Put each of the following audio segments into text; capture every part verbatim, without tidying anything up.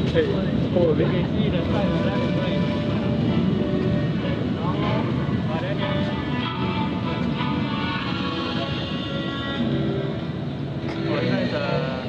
可以，我给记得带回来可以。然后把那个，我带着。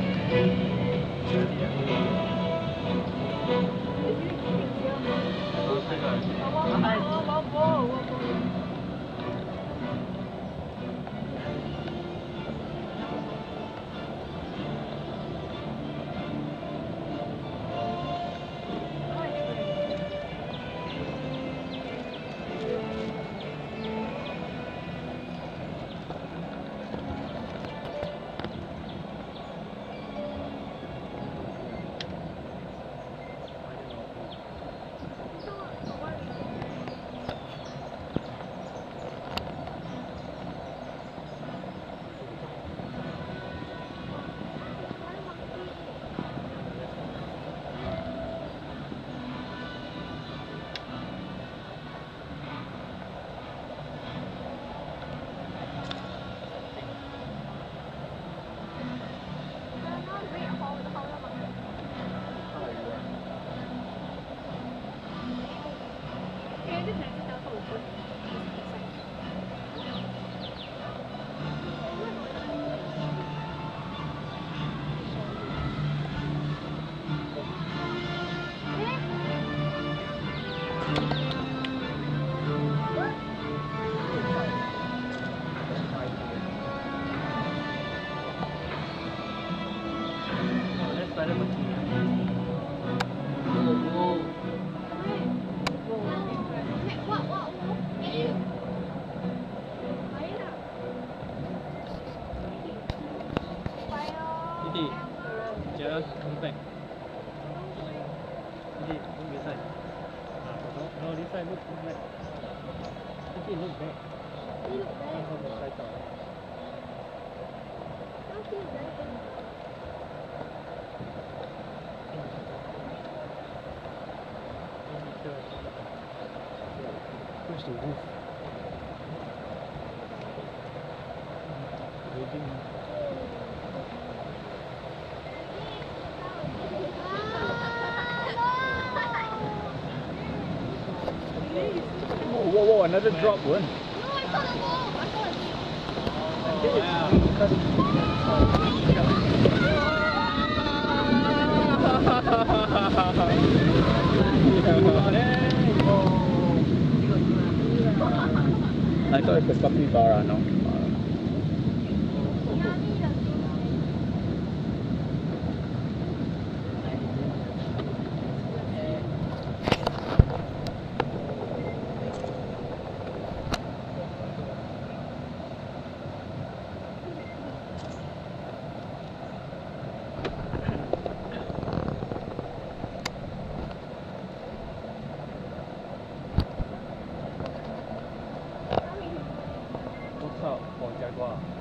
弟，只要come back。弟，don't be shy。啊，no no this side look back。弟 look back。look back。看后面拍照。Where's the roof? Whoa, whoa, whoa, another drop one. No, I saw the wall. I saw it. I thought it was capybara, no? What's up, Paul Jaguar?